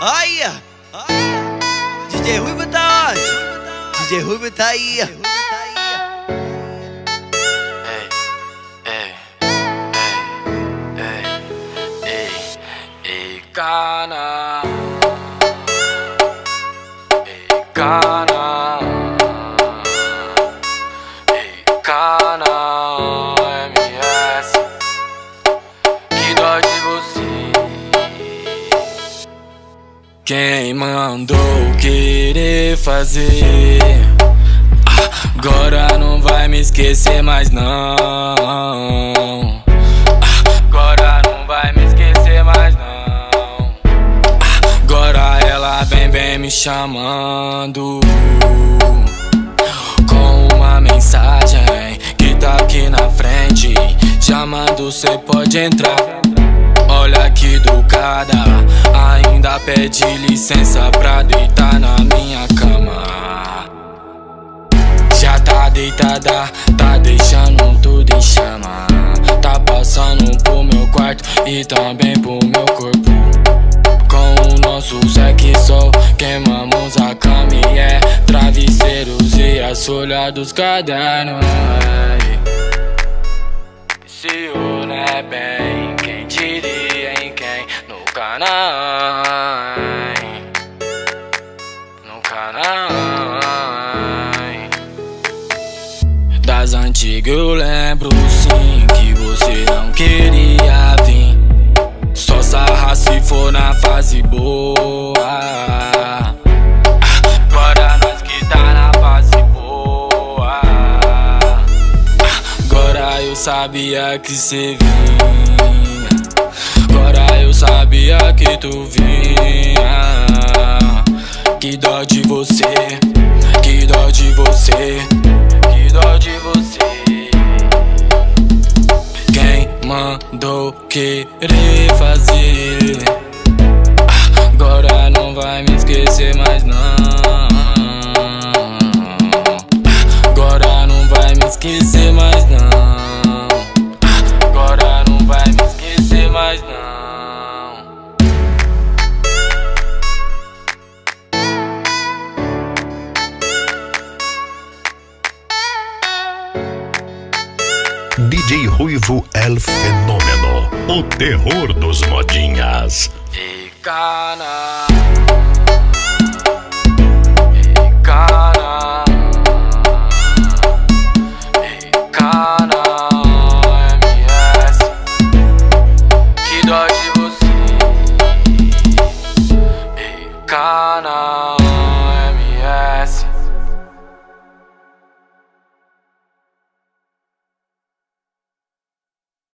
Aí, DJ Ruivo tá onde? DJ Ruivo tá aí. Cana, cana, cana, MS, que dó de você. Quem mandou querer fazer? Agora não vai me esquecer mais não. Agora não vai me esquecer mais não. Agora ela vem me chamando com uma mensagem que tá aqui na frente, chamando, cê pode entrar. Olha que educada, ainda pede licença pra deitar na minha cama. Já tá deitada, tá deixando tudo em chama. Tá passando pro meu quarto e também pro meu corpo. Com o nosso sexo queimamos a cama e travesseiros e as folhas dos cadernos. Se une é bem, quem diria em quem? No canal, no canal. Das antigas eu lembro sim que você não queria vir. Só sarra se for na fase boa. Agora nós que tá na fase boa. Agora eu sabia que cê vinha. Agora eu sabia que tu vinha. Que dó de você, que dó de você, que dó de você. Quem mandou querer fazer? Agora não vai me esquecer mais não. Agora não vai me esquecer mais não. Agora não vai me esquecer mais não. DJ Ruivo El Fenômeno, o terror dos modinhas. Ei, cana, ei, cana, ei, cana, MS, que dó de você. Ei, cana.